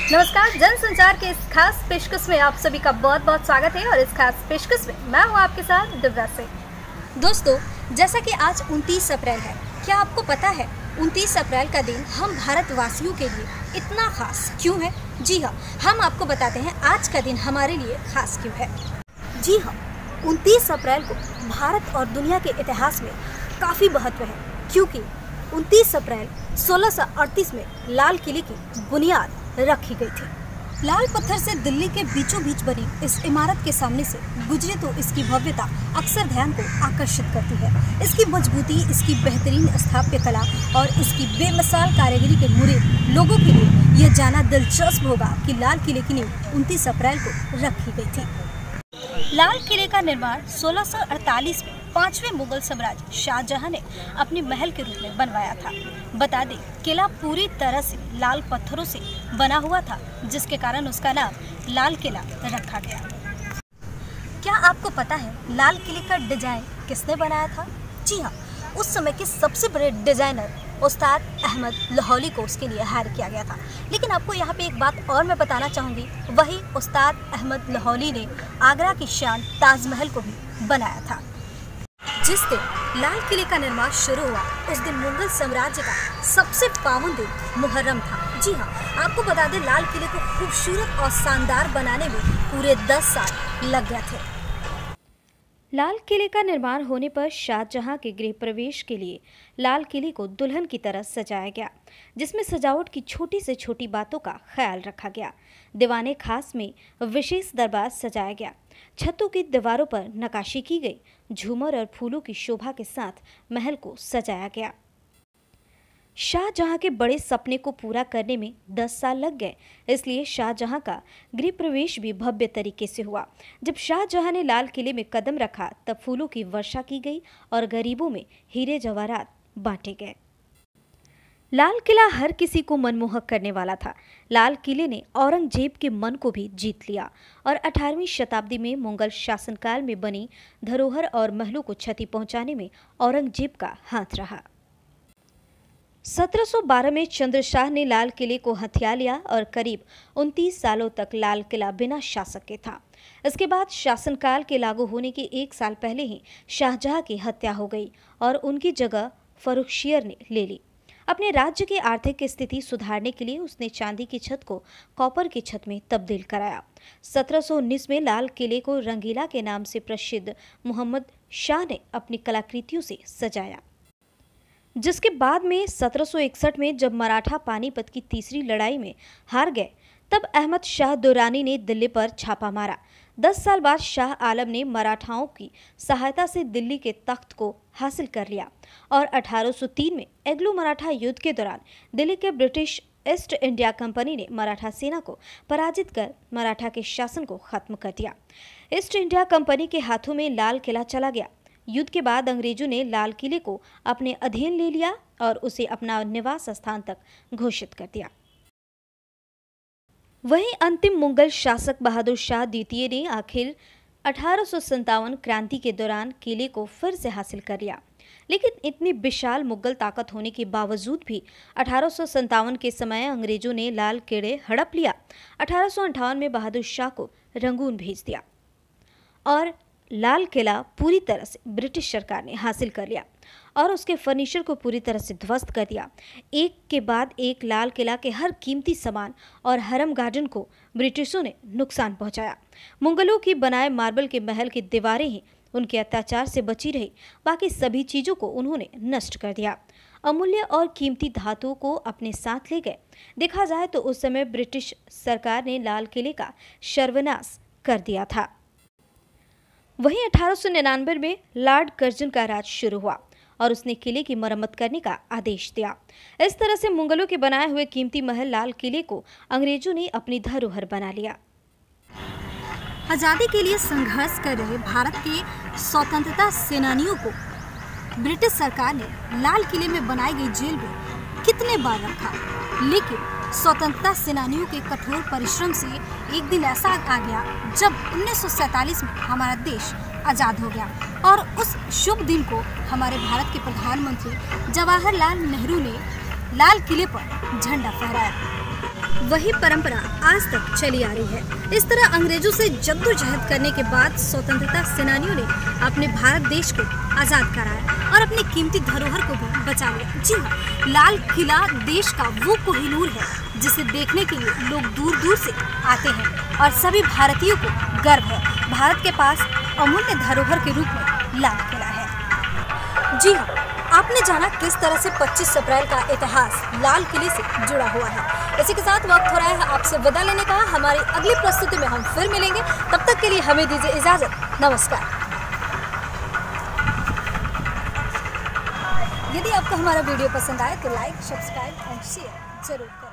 नमस्कार, जनसंचार के इस खास पेशकश में आप सभी का बहुत बहुत स्वागत है और इस खास पेशकश में मैं हूँ आपके साथ दिव्या सिंह। दोस्तों, जैसा कि आज 29 अप्रैल है, क्या आपको पता है 29 अप्रैल का दिन हम भारतवासियों के लिए इतना खास क्यों है? जी हाँ, हम आपको बताते हैं आज का दिन हमारे लिए खास क्यों है। जी हाँ, 29 अप्रैल को भारत और दुनिया के इतिहास में काफ़ी महत्व है, क्योंकि 29 अप्रैल 1638 में लाल किले की बुनियाद रखी गई थी। लाल पत्थर से दिल्ली के बीचों बीच बनी इस इमारत के सामने से गुजरे तो इसकी भव्यता अक्सर ध्यान को आकर्षित करती है। इसकी मजबूती, इसकी बेहतरीन स्थापत्य कला और इसकी बेमिसाल कारीगरी के मुरीद लोगों के लिए यह जानना दिलचस्प होगा कि लाल किले की नींव 29 अप्रैल को रखी गई थी। लाल किले का निर्माण 1648 में 5वें मुगल सम्राट शाहजहां ने अपने महल के रूप में बनवाया था। बता दें, किला पूरी तरह से लाल पत्थरों से बना हुआ था, जिसके कारण उसका नाम लाल किला रखा गया। क्या आपको पता है लाल किले का डिजाइन किसने बनाया था? जी हाँ, उस समय के सबसे बड़े डिजाइनर उस्ताद अहमद लाहौरी को उसके लिए हायर किया गया था। लेकिन आपको यहाँ पे एक बात और मैं बताना चाहूँगी, वही उस्ताद अहमद लाहौरी ने आगरा की शान ताजमहल को भी बनाया था। जिस दिन लाल किले का निर्माण शुरू हुआ, उस दिन मुगल साम्राज्य का सबसे पावन दिन मुहर्रम था। जी हाँ, आपको बता दें, लाल किले को खूबसूरत और शानदार बनाने में पूरे 10 साल लग गए थे। लाल किले का निर्माण होने पर शाहजहां के गृह प्रवेश के लिए लाल किले को दुल्हन की तरह सजाया गया, जिसमें सजावट की छोटी से छोटी बातों का ख्याल रखा गया। दीवाने खास में विशेष दरबार सजाया गया, छतों की दीवारों पर नक्काशी की गई, झूमर और फूलों की शोभा के साथ महल को सजाया गया। शाहजहां के बड़े सपने को पूरा करने में 10 साल लग गए, इसलिए शाहजहां का गृह प्रवेश भी भव्य तरीके से हुआ। जब शाहजहां ने लाल किले में कदम रखा, तब फूलों की वर्षा की गई और गरीबों में हीरे जवाहरात बांटे गए। लाल किला हर किसी को मनमोहक करने वाला था। लाल किले ने औरंगजेब के मन को भी जीत लिया और 18वीं शताब्दी में मुगल शासनकाल में बनी धरोहर और महलों को क्षति पहुंचाने में औरंगजेब का हाथ रहा। 1712 में चंद्रशाह ने लाल किले को हथिया लिया और करीब 29 सालों तक लाल किला बिना शासक के था। इसके बाद शासनकाल के लागू होने के 1 साल पहले ही शाहजहां की हत्या हो गई और उनकी जगह फर्रुखशियर ने ले ली। अपने राज्य की आर्थिक स्थिति सुधारने के लिए उसने चांदी की छत को कॉपर की छत में तब्दील कराया। 1719 में लाल किले को रंगीला के नाम से प्रसिद्ध मोहम्मद शाह ने अपनी कलाकृतियों से सजाया, जिसके बाद में 1761 में जब मराठा पानीपत की तीसरी लड़ाई में हार गए, तब अहमद शाह दुर्रानी ने दिल्ली पर छापा मारा। 10 साल बाद शाह आलम ने मराठाओं की सहायता से दिल्ली के तख्त को हासिल कर लिया और 1803 में एंग्लो मराठा युद्ध के दौरान दिल्ली के ब्रिटिश ईस्ट इंडिया कंपनी ने मराठा सेना को पराजित कर मराठा के शासन को खत्म कर दिया। ईस्ट इंडिया कंपनी के हाथों में लाल किला चला गया। युद्ध के बाद अंग्रेजों ने लाल किले को अपने अधीन ले लिया और उसे अपना निवास स्थान तक घोषित कर दिया। वहीं अंतिम मुगल शासक बहादुर शाह द्वितीय ने आखिर 1857 क्रांति के दौरान किले को फिर से हासिल कर लिया। लेकिन इतनी विशाल मुगल ताकत होने के बावजूद भी 1857 के समय अंग्रेजों ने लाल किले हड़प लिया। 1858 में बहादुर शाह को रंगून भेज दिया और लाल किला पूरी तरह से ब्रिटिश सरकार ने हासिल कर लिया और उसके फर्नीचर को पूरी तरह से ध्वस्त कर दिया। एक के बाद एक लाल किला के हर कीमती सामान और हरम गार्डन को ब्रिटिशों ने नुकसान पहुंचाया। मुगलों की बनाए मार्बल के महल की दीवारें ही उनके अत्याचार से बची रही, बाकी सभी चीज़ों को उन्होंने नष्ट कर दिया। अमूल्य और कीमती धातुओं को अपने साथ ले गए। देखा जाए तो उस समय ब्रिटिश सरकार ने लाल किले का सर्वनाश कर दिया था। वहीं 1899 में लॉर्ड कर्जन का राज शुरू हुआ और उसने किले की मरम्मत करने का आदेश दिया। इस तरह से मुगलों के बनाए हुए कीमती महल लाल किले को अंग्रेजों ने अपनी धरोहर बना लिया। आज़ादी के लिए संघर्ष कर रहे भारत के स्वतंत्रता सेनानियों को ब्रिटिश सरकार ने लाल किले में बनाई गई जेल में कितने बार रखा, लेकिन स्वतंत्रता सेनानियों के कठोर परिश्रम से एक दिन ऐसा आ गया जब 1947 में हमारा देश आज़ाद हो गया और उस शुभ दिन को हमारे भारत के प्रधानमंत्री जवाहरलाल नेहरू ने लाल किले पर झंडा फहराया। वही परंपरा आज तक चली आ रही है। इस तरह अंग्रेजों से जद्दोजहद करने के बाद स्वतंत्रता सेनानियों ने अपने भारत देश को आज़ाद कराया और अपनी कीमती धरोहर को भी बचा लिया। जी हाँ, लाल किला देश का वो कोहिनूर है जिसे देखने के लिए लोग दूर दूर से आते हैं और सभी भारतीयों को गर्व है भारत के पास अमूल्य धरोहर के रूप में लाल किला है। जी हाँ, आपने जाना किस तरह से 25 अप्रैल का इतिहास लाल किले से जुड़ा हुआ है। इसी के साथ वक्त हो रहा है आपसे विदा लेने का। हमारी अगली प्रस्तुति में हम फिर मिलेंगे, तब तक के लिए हमें दीजिए इजाजत। नमस्कार। यदि आपको हमारा वीडियो पसंद आए तो लाइक, सब्सक्राइब और शेयर जरूर करें।